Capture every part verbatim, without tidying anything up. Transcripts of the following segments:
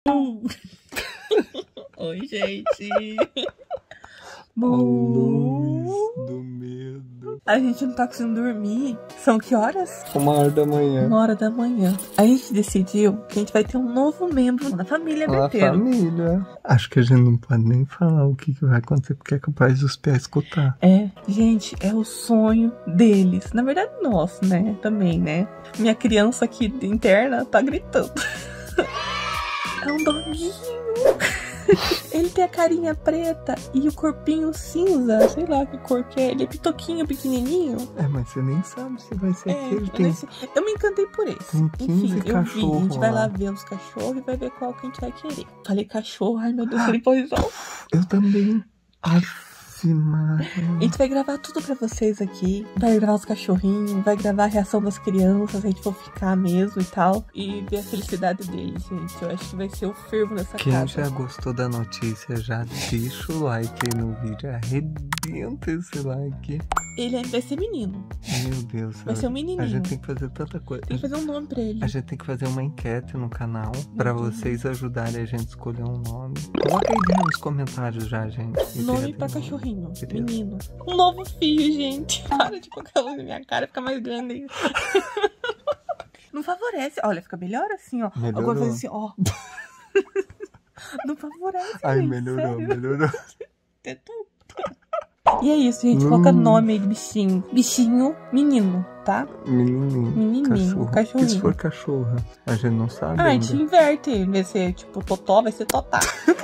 Uh. Oi, gente. Luz do medo. A gente não tá conseguindo dormir. São que horas? Uma hora da manhã. Uma hora da manhã. A gente decidiu que a gente vai ter um novo membro na família Na Berteiro. família. Acho que a gente não pode nem falar o que, que vai acontecer, porque é capaz dos pés escutar. É, gente, é o sonho deles. Na verdade, nosso, né? Também, né? Minha criança aqui interna tá gritando. É um doguinho. Ele tem a carinha preta e o corpinho cinza, sei lá que cor que é. Ele é pitoquinho, pequenininho. É, mas você nem sabe se vai ser É, aquele. eu, Tem... nem sei. Eu me encantei por esse. Tem quinze Enfim, eu vi. A cachorros gente vai lá. lá ver os cachorros e vai ver qual que a gente vai querer. Falei cachorro, ai meu Deus, ele pôs ó. Eu também. Aff, Maria. A gente vai gravar tudo pra vocês aqui. Vai gravar os cachorrinhos, vai gravar a reação das crianças, a gente for ficar mesmo e tal. E ver a felicidade deles, gente. Eu acho que vai ser o fervo nessa Quem casa. já gostou da notícia, já deixa o like aí no vídeo. Arrebenta esse like. Ele vai ser menino. Meu Deus. Vai ser um menininho. A gente tem que fazer tanta coisa. Tem que fazer um nome pra ele. A gente tem que fazer uma enquete no canal pra vocês ajudarem a gente a escolher um nome. Coloca aí nos comentários já, gente. Nome Ideia pra de cachorrinho. Ideia. Menino. Um novo filho, gente. Para de colocar a luz na minha cara, fica mais grande aí. Não favorece. Olha, fica melhor assim, ó. Melhorou. Alguma coisa assim, ó. Não favorece. Ai, gente, melhorou, sério. melhorou. É tudo. E é isso, gente. Hum. Coloca nome aí de bichinho. Bichinho, menino, tá? Menininho. Menininho, Cachorro. cachorrinho. E se for cachorra? A gente não sabe Ah, a ainda. gente inverte. Em vez de ser tipo Totó, vai ser Totá.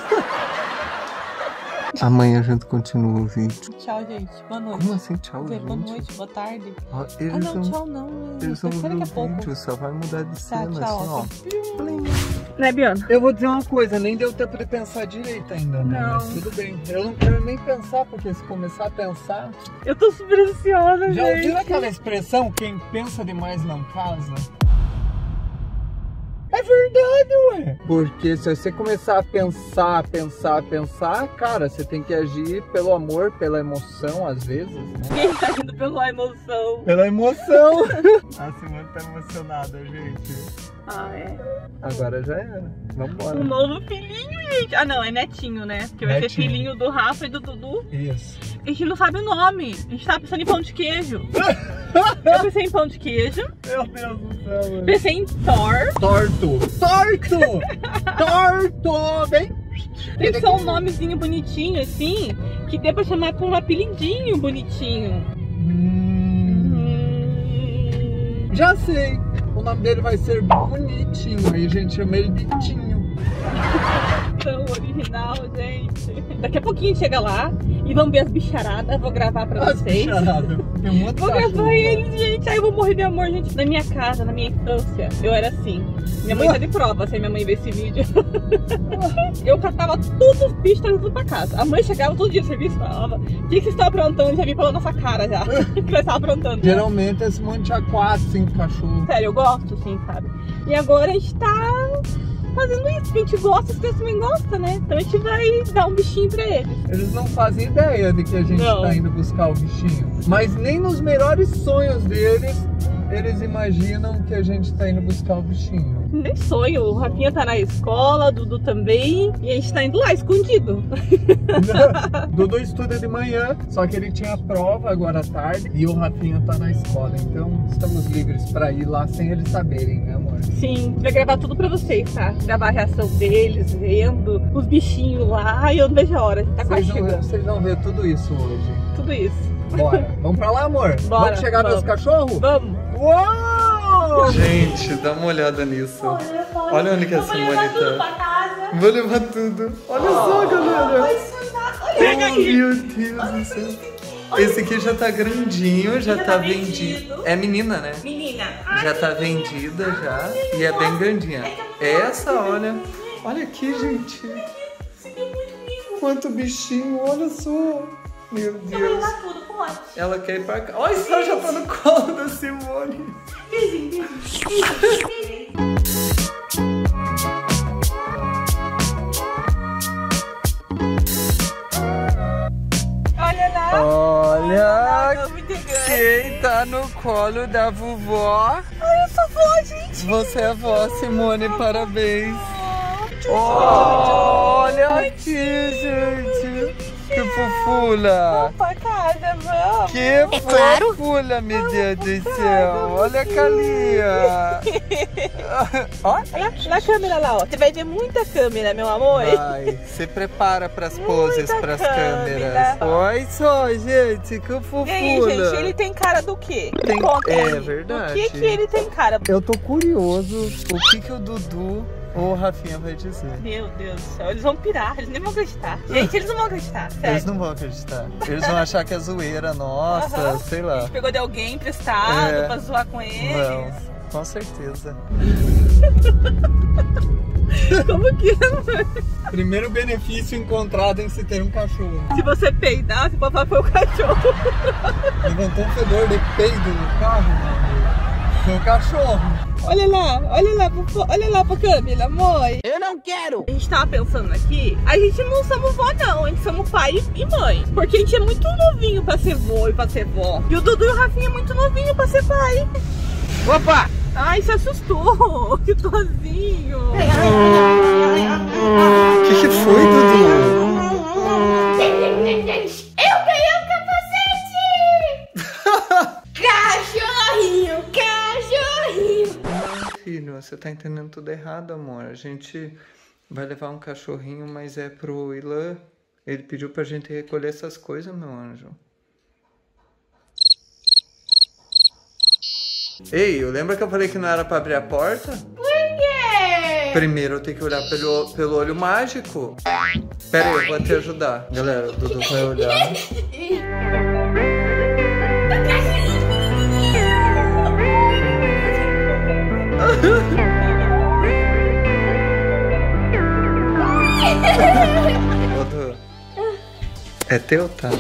Amanhã a gente continua o vídeo. Tchau, gente. Boa noite. Como assim, tchau, Boa gente? noite, boa tarde. Ó, eles Ah, não, vão, tchau não. eles vão Espera ver daqui a o pouco. vídeo, só vai mudar de Tá, cena, tchau. assim, ó. Né, Biana? Eu vou dizer uma coisa, nem deu tempo de pensar direito ainda, né? Não. Mas tudo bem. Eu não quero nem pensar, porque se começar a pensar... Eu tô super ansiosa, Já gente. ouviram aquela expressão, quem pensa demais não casa? É verdade, ué. Porque se você começar a pensar, pensar, pensar, cara, você tem que agir pelo amor, pela emoção, às vezes, né? Quem tá indo pela emoção? Pela emoção. A Simone tá emocionada, gente. Ah, é. Agora já era. Vambora. Um novo filhinho, gente. Ah, não, é netinho, né? Porque vai ser Netinho. filhinho do Rafa e do Dudu. Isso. A gente não sabe o nome. A gente tava pensando em pão de queijo. Eu pensei em pão de queijo. Meu Deus do céu, mano. Pensei em Thor. Torto! Torto! Torto! Bem... Tem que ser um nomezinho bonitinho, assim, que dê pra chamar com um apelidinho bonitinho. Hum, Hum... já sei! O nome dele vai ser Bonitinho. Aí a gente chama ele de Tinho. Tão original, gente. Daqui a pouquinho chega lá e vamos ver as bicharadas. Vou gravar pra As vocês. bicharadas. Tem um monte de Vou cachorro. gravar eles, gente. Aí eu vou morrer de amor, gente. Na minha casa, na minha infância, eu era assim. Minha mãe tá de prova, se a minha mãe ver esse vídeo. Eu catava todos os bichos, trazendo tudo pra casa. A mãe chegava todo dia no serviço e falava: o que, que vocês estão aprontando? Já vi pela nossa cara já. Que nós estávamos aprontando. Geralmente esse monte tinha quatro, cinco cachorros. Sério, eu gosto, assim, sabe? E agora a gente tá fazendo isso, que a gente gosta, as crianças também gostam, né? Então a gente vai dar um bichinho pra eles. Eles não fazem ideia de que a gente Não. tá indo buscar o bichinho. Mas nem nos melhores sonhos deles, eles imaginam que a gente tá indo buscar o bichinho. Nem sonho, o Rafinha tá na escola, o Dudu também, e a gente tá indo lá, escondido. Dudu estuda de manhã, só que ele tinha prova agora à tarde e o Rafinha tá na escola. Então estamos livres pra ir lá sem eles saberem, né, amor? Sim, vai gravar tudo pra vocês, tá? Gravar a reação deles, vendo os bichinhos lá, e eu não vejo a hora, tá quase Vocês vão, chegando. vocês vão ver tudo isso hoje. Tudo isso. Bora. Vamos pra lá, amor? Bora, Vamos chegar vamos. nos cachorros? Vamos! Uau! Gente, dá uma olhada nisso. Olha onde que a Simone tá. Vou levar tudo. Olha só, galera. Oh, meu Deus do céu. Esse aqui já tá grandinho, já, Já tá tá vendido. vendido. É menina, né? Menina! Já tá vendida já e é bem grandinha. Essa, olha. Olha aqui, gente. Quanto bichinho, olha só. Meu Deus. tudo, pode. Ela quer ir pra cá. Olha só, já tá no colo da Simone. Beijinho, beijinho. Beijinho. Olha lá. Olha Vamos integrando. quem tá no colo da vovó. Ai, eu sou vó, gente. Você é vó, Simone, parabéns. Oh, Olha aqui, gente. Que fofula. Vamos pra casa, vamos. Que é fofula, meu Deus do céu. Olha a Calia. Olha na câmera lá, ó. Você vai ver muita câmera, meu amor. Vai, se prepara pras poses, Muita pras câmera. câmeras. Olha só, gente, que fofula. E aí, gente, ele tem cara do quê? Tem- Conta é aí. verdade. Do que que ele tem cara? Eu tô curioso o que que o Dudu ou o Rafinha vai dizer. Meu Deus do céu, eles vão pirar, eles nem vão acreditar. Gente, eles não vão acreditar, sério. Eles não vão acreditar. Eles vão achar que é zoeira nossa, Aham. sei lá. Pegou de alguém emprestado É. pra zoar com eles. Vão, com certeza. Como que é? Primeiro benefício encontrado em se ter um cachorro. Se você peidar, você pode falar que foi o cachorro. Levantou um fedor de peido no carro, meu amor. Foi o cachorro. Olha lá, olha lá, pro- olha lá pra câmera, amor. Eu não quero! A gente tava pensando aqui, a gente não somos vó não, a gente somos pai e mãe. Porque a gente é muito novinho pra ser vô e pra ser vó. E o Dudu e o Rafinha é muito novinho pra ser pai. Opa! Ai, se assustou, que dozinho. O que, que foi, Dudu? Eu ganhei um capacete! Cachorrinho, cachorrinho! Não, filho, você tá entendendo tudo errado, amor. A gente vai levar um cachorrinho, mas é pro Ilan. Ele pediu pra gente recolher essas coisas, meu anjo. Ei, eu lembra que eu falei que não era pra abrir a porta? Por quê? Primeiro eu tenho que olhar pelo, pelo olho mágico. Pera aí, eu vou te ajudar. Galera, o Dudu vai olhar. Ô, Dudu, é teu, tá?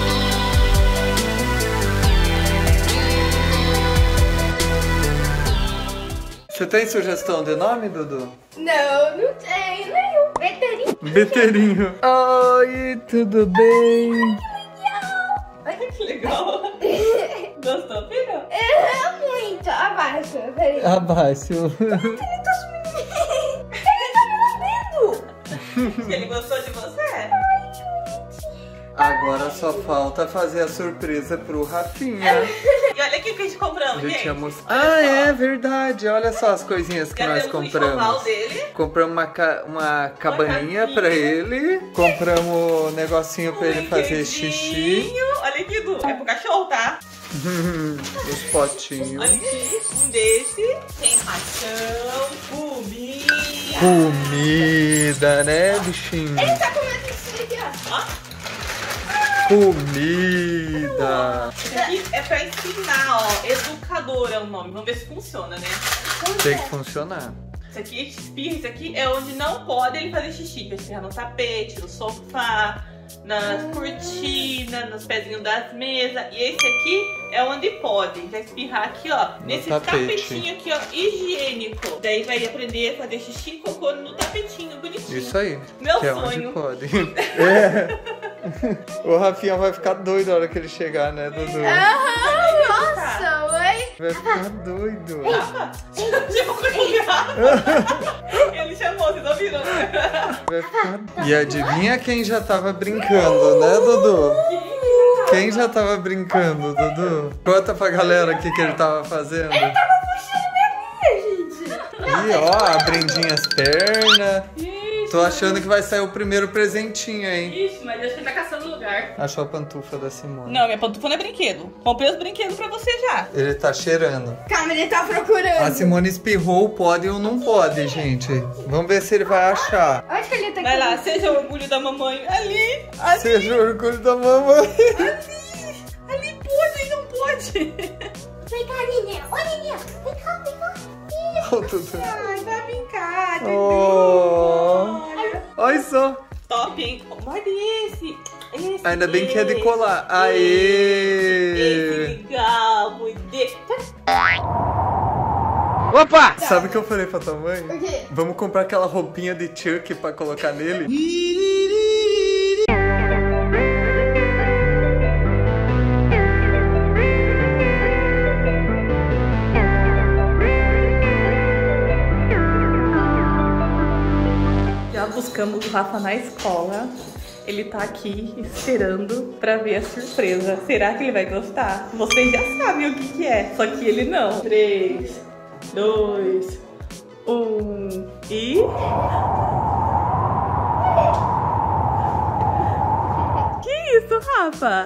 Você tem sugestão de nome, Dudu? Não, não tem nenhum. Veterinho. Beterinho. Oi, tudo bem? Olha que legal. Gostou, filho? É muito. Abaixa, peraí. Abaixo. Ele tá sumindo. Ele tá me lambendo. Ele gostou de você? Agora só falta fazer a surpresa pro Rafinha. E olha aqui o que a gente compramos, Já gente. tinha most- Olha Ah, só. é verdade. Olha só as coisinhas que Já nós temos o enxoval compramos. dele. Compramos uma, ca... uma cabaninha casinha. pra ele. Compramos um negocinho pra ele fazer Brinquedinho. xixi. Olha aqui, Du. É pro cachorro, tá? Os potinhos. Olha aqui. Um desse. Tem ração, comida. Comida, né, bichinho? Ele tá comendo isso aqui, ó. Ó. Comida. Isso aqui é pra ensinar, ó. Educador é o nome. Vamos ver se funciona, né? Tem que funcionar. Isso aqui, espirra, isso aqui é onde não pode ele fazer xixi. Vai espirrar no tapete, no sofá, nas cortinas, nos pezinhos das mesas. E esse aqui é onde pode. Vai espirrar aqui, ó. No nesse tapete. tapetinho aqui, ó, higiênico. Daí vai aprender a fazer xixi e cocô no tapetinho, bonitinho. Isso aí. Meu que é sonho. onde pode. É. O Rafinha vai ficar doido na hora que ele chegar, né, Dudu? Aham, nossa, oi. Vai ficar doido. Tipo, ele chamou, vocês ouviram? Vai ficar... E adivinha quem já tava brincando, né, Dudu? Quem já tava brincando, Dudu? Conta pra galera o que, que ele tava fazendo. Ele tava puxando minha gente. E ó, abrendinha as pernas. Tô achando que vai sair o primeiro presentinho, hein? Ixi, mas acho que ele tá caçando lugar. Achou a pantufa da Simone. Não, minha pantufa não é brinquedo. Comprei os brinquedos pra você já. Ele tá cheirando. Calma, ele tá procurando. A Simone espirrou o pode ou não pode, gente. Vamos ver se ele vai achar. Onde que ele tá? Vai lá, seja o orgulho da mamãe. Ali, ali, Seja o orgulho da mamãe. ali. Ali pode, não pode. Vem cá, Ninha. Ô, Ninha. Vem cá, vem cá. Ó, Dudu. Ai, vai brincar, Dudu. Oh. Olha. Olha só. Top, hein? Morde esse. Esse. Ainda bem que é de esse, colar. Esse Aê! legal, muito. Opa! Sabe o que eu falei pra tua mãe? O quê? Vamos comprar aquela roupinha de Chuck pra colocar nele? Nós buscamos o Rafa na escola. Ele tá aqui esperando pra ver a surpresa. Será que ele vai gostar? Vocês já sabem o que que é, só que ele não. três, dois, um e... Que isso, Rafa?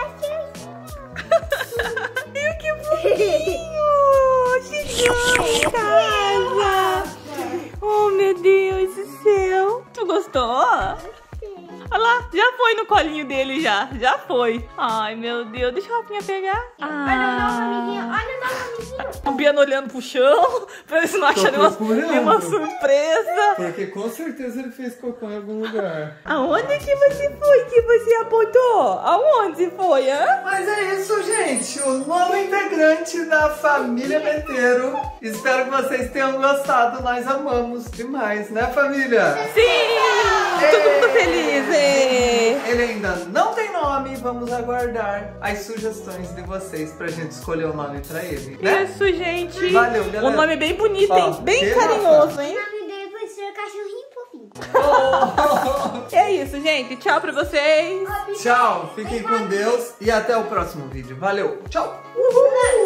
Meu, que bonitinho! Chegou em casa! Oh, meu Deus do céu! Tu gostou? Olha lá, já foi no colinho dele já, já foi. Ai, meu Deus, deixa o Rafinha pegar. Olha o nosso amiguinho, olha o nosso amiguinho. O Biano olhando pro chão, pra ver se não acha nenhuma, nenhuma surpresa. Porque com certeza ele fez cocô em algum lugar. Aonde que você foi que você apontou? Aonde foi, hã? Mas é isso, gente. O novo integrante da família Meteiro. Espero que vocês tenham gostado. Nós amamos demais, né, família? Sim! Todo mundo feliz, hein? Ele ainda não tem nome. Vamos aguardar as sugestões de vocês pra gente escolher o nome pra ele, né? Isso, gente. Valeu, galera. O nome é bem bonito, Ó, hein? Bem que carinhoso, hein? O nome dele vai ser Cachorrinho Fofinho. É isso, gente. Tchau pra vocês. Tchau, fiquem com Deus e até o próximo vídeo. Valeu, tchau! Uhul.